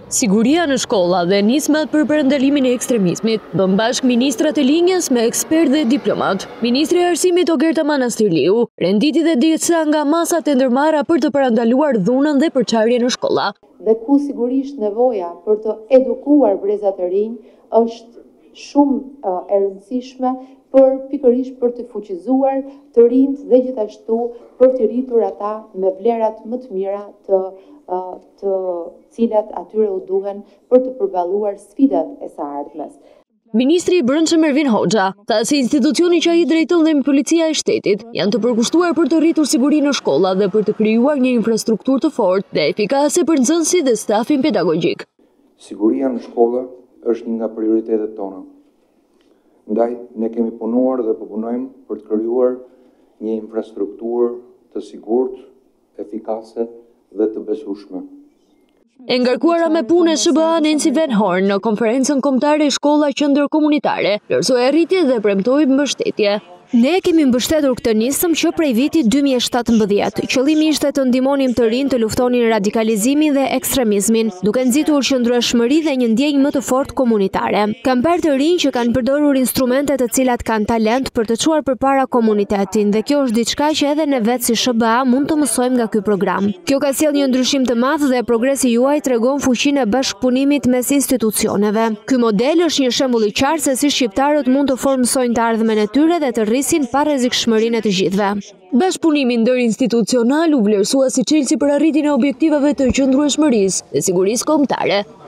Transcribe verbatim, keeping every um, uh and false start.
Siguria në shkolla dhe nismat për parandalimin e ekstremizmit bën bashkë ministrat e linjës me ekspertë dhe diplomat. Ministri i Arsimit Ogerta Manastirliu renditi dhe disa nga masat e ndërmarra për të parandaluar dhunën dhe përçarje në shkolla. Dhe ku sigurisht nevoja për të edukuar brezat e rinj është shumë uh, e rëndësishme për pikërisht për të fuqizuar të rinjt dhe gjithashtu për të rritur ata me vlerat më të mira të të cilat atyre u duhen për të përballuar sfidat e së ardhmes. Ministri i Brendshëm Ervin Hoxha tha se institucioni që ai drejton dhe policia e shtetit janë të përkushtuar për të rritur sigurinë në shkolla dhe për të krijuar një infrastrukturë të fortë dhe efikase për nxënësit dhe stafin pedagogjik. Siguria në shkolla është një nga prioritetet tona. Ndaj ne kemi punuar dhe po punojmë për të krijuar një infrastrukturë të sigurt, efikase dhe të besueshme. E ngarkuara me punë S B A Nancy Van Horn në konferencën kombëtare Shkolla Qendërkomunitare, vlerësoi arritje dhe premtoi mbështetje. Ne kemi mbështetur këtë nisëm që prej vitit dy mijë e shtatëmbëdhjetë. Qëllimi ishte të ndihmonim të rinj të luftonin radikalizimin dhe ekstremizmin, duke nxitur qëndrueshmëri dhe një ndjenjë më të fortë komunitare. Kam parë të rinj që kanë përdorur instrumente të cilat kanë talent për të çuar përpara komunitetin dhe kjo është diçka që edhe ne vetë si S B A mund të mësojmë nga ky program. Kjo ka sjellë një ndryshim të madh dhe progresi juaj tregon fuqinë e bashkëpunimit mes institucioneve. Ky model është një shembull i qartë se si shqiptarët mund të formsojnë të ardhmen e tyre dhe të rrisin pa rrezikshmërinë e të gjithëve. Bashkëpunimi ndërinstitucional u vlerësua si çelësi për arritjen e objektivave të qëndrueshmërisë dhe sigurisë kombëtare.